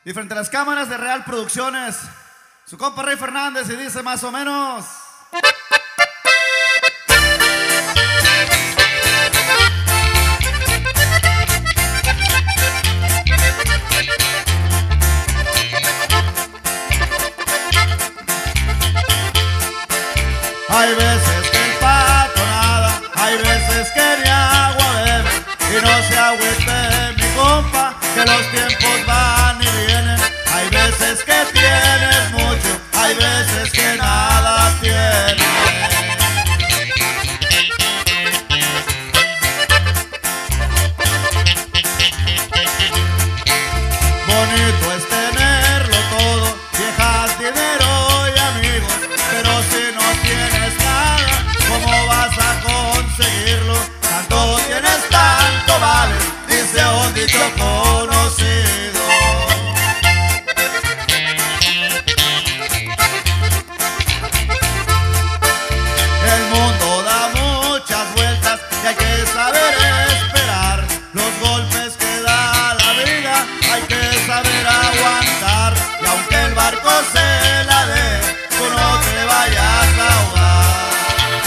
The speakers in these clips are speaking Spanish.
Y frente a las cámaras de Real Producciones, su compa Rey Fernández, y dice más o menos: hay veces que el pato nada, hay veces que ni agua bebe, y no se agüite mi compa, que los tiempos van y vienen. Hay veces que tienes mucho, hay veces que nada tienes. Bonito es tenerlo todo, viejas, dinero y amigos, pero si no tienes nada, ¿cómo vas a conseguirlo? Tanto tienes, tanto vales, dice un dicho conocido. El mundo da muchas vueltas y hay que saber esperar los golpes que da la vida, hay que saber aguantar, y aunque el barco se la dé, tú no te vayas a ahogar.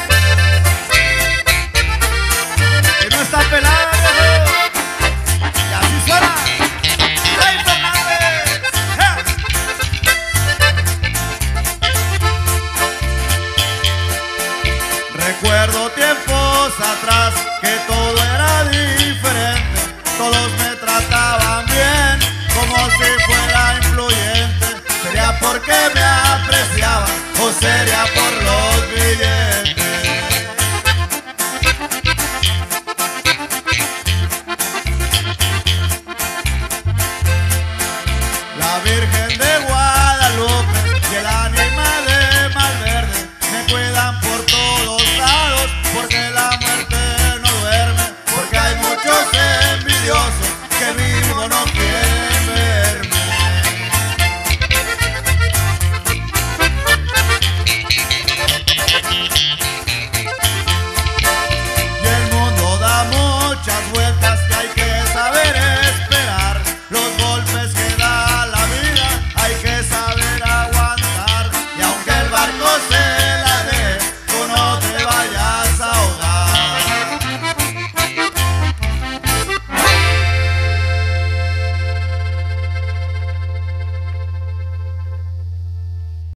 Y no está pelado, y así suena Rey Fernández. Recuerdo tiempos atrás que todo era diferente, todos me trataban bien, como si fuera influyente. ¿Sería porque me apreciaban o sería por